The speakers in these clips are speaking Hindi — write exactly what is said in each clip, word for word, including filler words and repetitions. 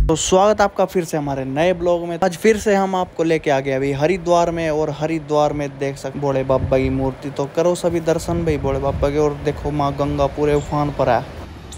तो स्वागत आपका फिर से हमारे नए ब्लॉग में। आज फिर से हम आपको लेके आ गए अभी हरिद्वार में, और हरिद्वार में देख सकते भोले बाबा की मूर्ति। तो करो सभी दर्शन भाई भोले बाबा के। और देखो माँ गंगा पूरे उफान पर है।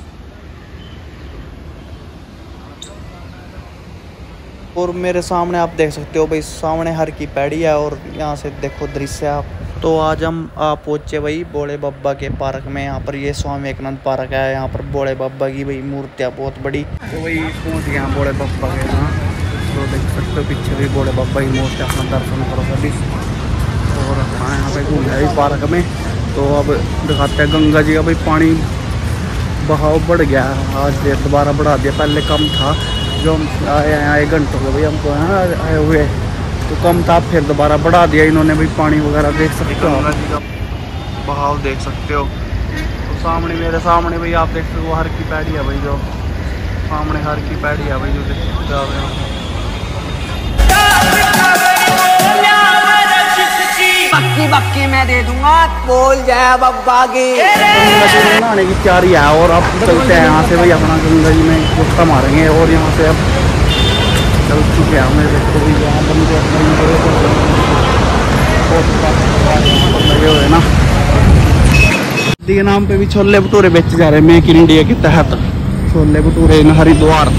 और मेरे सामने आप देख सकते हो भाई, सामने हर की पैड़ी है और यहाँ से देखो दृश्य आप। तो आज हम आप पहुँचे भाई भोले बाबा के पार्क में। यहाँ पर ये स्वामी विवेकानंद पार्क है। यहाँ पर भोले बाबा की भाई मूर्तियाँ बहुत बड़ी। तो भाई पहुँच गए हैं भोले बाबा के यहाँ। तो देख सकते हो पीछे भी भोले बाबा की मूर्ति, अपना दर्शन करो सभी। और अपना यहाँ पे घूम रहे पार्क में। तो अब दिखाते हैं गंगा जी का भाई पानी बहाव बढ़ गया है। आज दोबारा बढ़ा दिया, पहले कम था। जो हम आए हैं एक घंटे हो भाई हमको यहाँ आए हुए, तो कम था, फिर दोबारा बढ़ा दिया इन्होंने भाई। पानी वगैरह देख सकते हो, गंगा जी का बहाव देख सकते हो। तो सामने मेरे सामने भाई आप देख सकते हो हर की पैड़ी है भाई, जो सामने हर की पैड़ी है भाई, जो देख सकते हो। बक्की बक्की मैं दे दूंगा, बोल जाए बब्बा की। गंगा जी में नहाने की तैयारी है, और अब चलते हैं यहाँ से भाई अपना गंगा जी में गुस्सा मारेंगे। और यहाँ से अब चल चुके हैं हमें, देखो भाई यहाँ पर लगे हुए ना के नाम पे भी छोले भटूरे बेचे जा रहे हैं मेक इन इंडिया के तहत। छोले भटूरे इन हरिद्वार।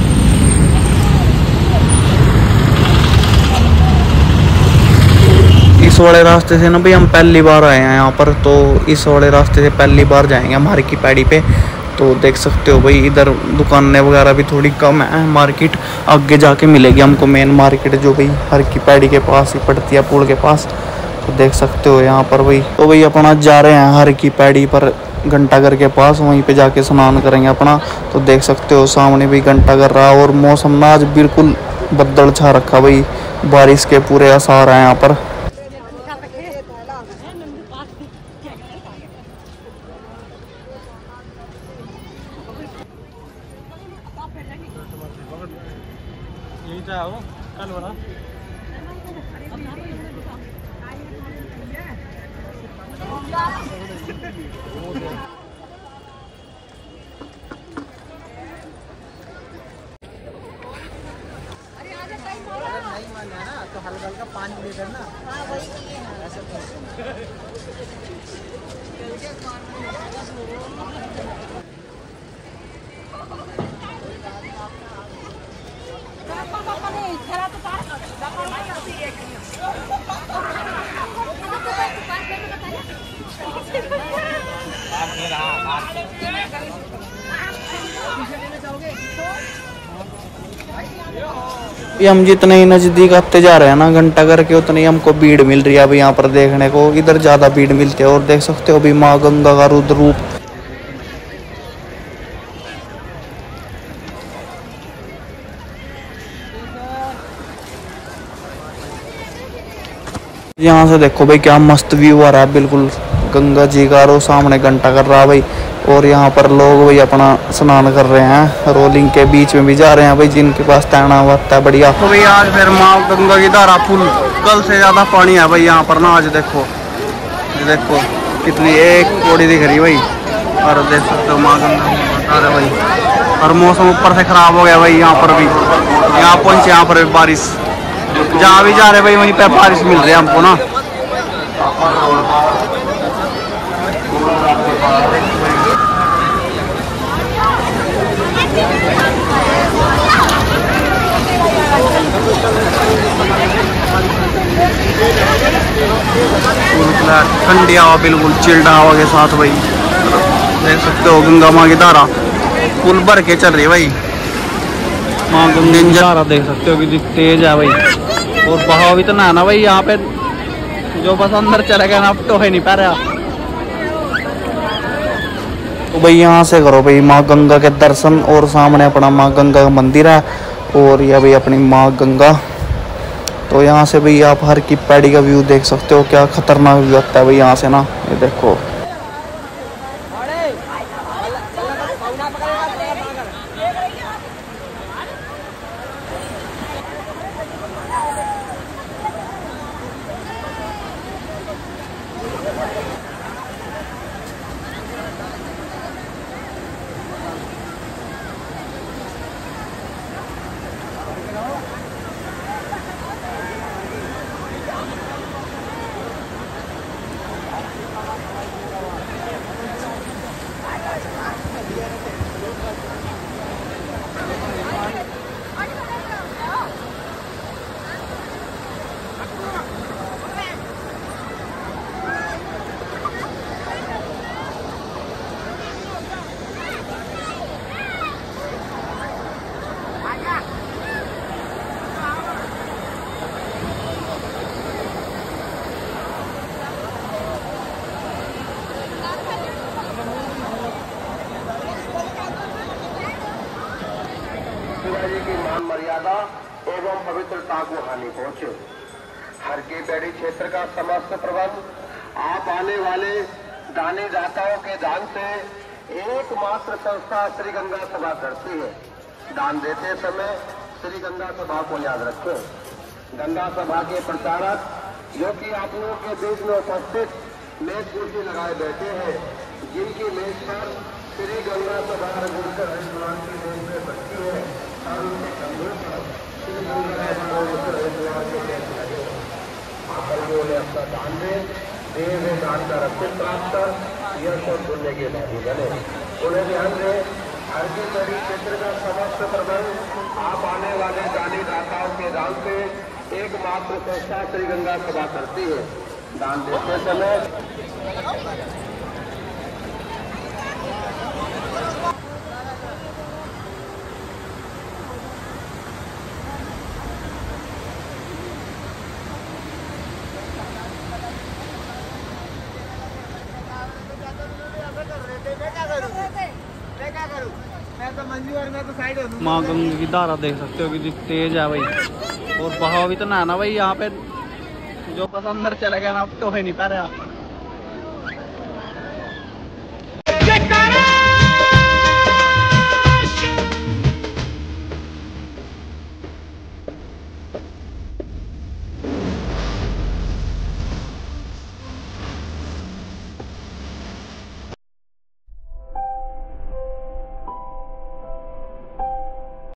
इस वाले रास्ते से ना भाई हम पहली बार आए हैं यहाँ पर। तो इस वाले रास्ते से पहली बार जाएंगे हम हर की पैड़ी पे। तो देख सकते हो भाई इधर दुकानें वगैरह भी थोड़ी कम है। मार्केट आगे जाके मिलेगी हमको, मेन मार्केट जो भाई हर की पैड़ी के पास ही पड़ती है, पुल के पास। तो देख सकते हो यहाँ पर भाई। तो भाई अपना जा रहे हैं हर की पैड़ी पर घंटाघर के पास, वहीं पे जाके स्नान करेंगे अपना। तो देख सकते हो सामने भी घंटाघर रहा। और मौसम ना आज बिल्कुल बदल छा रखा भाई, बारिश के पूरे आसार हैं यहाँ पर। तो हल्का हल्का पानी दे देना। हाँ वही हम जितने ही नजदीक आते जा रहे हैं ना घंटाघर के, उतनी हमको भीड़ मिल रही है अभी यहाँ पर देखने को। इधर ज्यादा भीड़ मिलती है। और देख सकते हो अभी माँ गंगा का रुद्र रूप। यहाँ से देखो भाई क्या मस्त व्यू आ रहा है बिल्कुल गंगा जी का। और सामने घंटाघर रहा भाई। और यहाँ पर लोग भाई अपना स्नान कर रहे हैं, रोलिंग के बीच में भी जा रहे हैं भाई, जिनके पास तैरना होता है बढ़िया। तो भाई आज फिर माँ गंगा की धारा फुल, कल से ज्यादा पानी है भाई यहाँ पर ना। आज देखो ये देखो कितनी एक पौड़ी दिख रही भाई। और देख सकते हो माँ गंगा बता रहे भाई। और मौसम ऊपर से खराब हो गया भाई यहाँ पर भी। यहाँ पहुंचे यहाँ पर भी बारिश, जहाँ भी जा रहे भाई वहीं पे बारिश मिल रही है हमको ना। ठंडी हवा, बिल्कुल चिल्ड हवा के साथ भाई। देख सकते हो गंगा माँ की धारा पुल भर के चल रही है भाई। माँ गंगा की धारा देख सकते हो कि तेज है भाई। और बहाव इतना है ना भाई यहाँ पे, जो बस अंदर चला गया ना अब तो है नहीं पा रहा। तो भाई यहाँ से करो भाई माँ गंगा के दर्शन। और सामने अपना माँ गंगा का मंदिर है। और यह भाई अपनी माँ गंगा। तो यहाँ से भाई आप हर की पैड़ी का व्यू देख सकते हो, क्या खतरनाक व्यू आता है भाई यहाँ से ना। ये देखो जी की मान मर्यादा एवं पवित्रता को हानि पहुंचे। हर की पैड़ी क्षेत्र का समस्त प्रबंध आप आने वाले दानी दाताओं के दान से एकमात्र संस्था श्री गंगा सभा करती है। दान देते समय श्री गंगा सभा को याद रखें। गंगा सभा के प्रचारक जो कि आप लोगों के बीच में उपस्थित मेज कुर्सी लगाए बैठे हैं, जिनकी मेज पर श्री गंगा सभा रघुकर हरिद्वार की मेज में बच्ची है और उनके कंधों पर श्री गंगा सभा रघुकर हरिद्वार के मेज लगे। आकर जो उन्हें अपना दान दे दे वे दान का रक्षित प्राप्त कर यह सब पुण्य के भागी बने। उन्हें ध्यान दें, हर की पैड़ी क्षेत्र का समस्त प्रबंध आप आने वाले दानी दाताओं के दान से एकमात्र संस्था श्री गंगा सभा करती है। दान देते समय माँ गंगा की धारा देख सकते हो कि तेज है भाई, और बहाव इतना है ना भाई यहाँ पे, जो बस अंदर चले गया ना तो है नहीं पा रहा।